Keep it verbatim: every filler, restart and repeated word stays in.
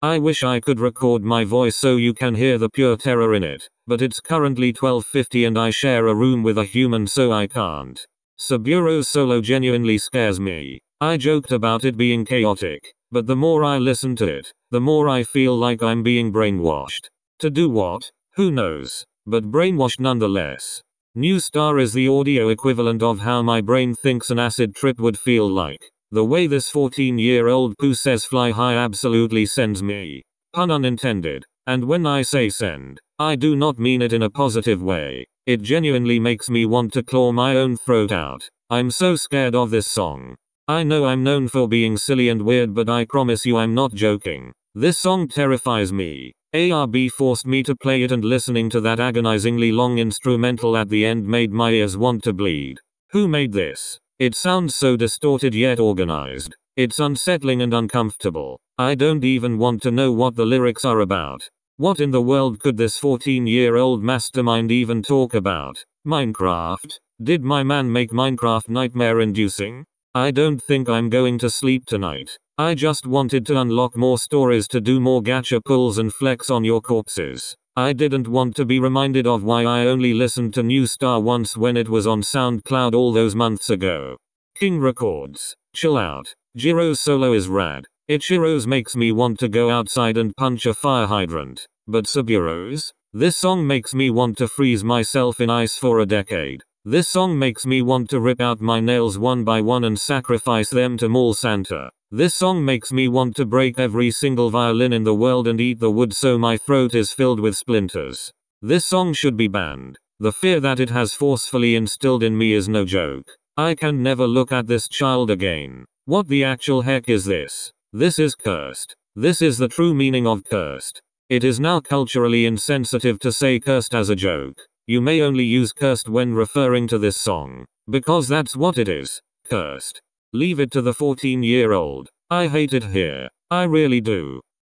I wish I could record my voice so you can hear the pure terror in it, but it's currently twelve fifty and I share a room with a human so I can't. Subaru's solo genuinely scares me. I joked about it being chaotic, but the more I listen to it, the more I feel like I'm being brainwashed. To do what? Who knows? But brainwashed nonetheless. New Star is the audio equivalent of how my brain thinks an acid trip would feel like. The way this fourteen year old poo says fly high absolutely sends me. Pun unintended. And when I say send, I do not mean it in a positive way. It genuinely makes me want to claw my own throat out. I'm so scared of this song. I know I'm known for being silly and weird, but I promise you I'm not joking. This song terrifies me. A R B forced me to play it, and listening to that agonizingly long instrumental at the end made my ears want to bleed. Who made this? It sounds so distorted yet organized. It's unsettling and uncomfortable. I don't even want to know what the lyrics are about. What in the world could this fourteen year old mastermind even talk about? Minecraft? Did my man make Minecraft nightmare inducing? I don't think I'm going to sleep tonight. I just wanted to unlock more stories to do more gacha pulls and flex on your corpses. I didn't want to be reminded of why I only listened to New Star once when it was on SoundCloud all those months ago. King Records. Chill out. Jiro's solo is rad. Ichiro's makes me want to go outside and punch a fire hydrant. But Subaru's? This song makes me want to freeze myself in ice for a decade. This song makes me want to rip out my nails one by one and sacrifice them to Mall Santa. This song makes me want to break every single violin in the world and eat the wood so my throat is filled with splinters. This song should be banned. The fear that it has forcefully instilled in me is no joke. I can never look at this child again. What the actual heck is this? This is cursed. This is the true meaning of cursed. It is now culturally insensitive to say cursed as a joke. You may only use cursed when referring to this song. Because that's what it is. Cursed. Leave it to the fourteen year old. I hate it here. I really do.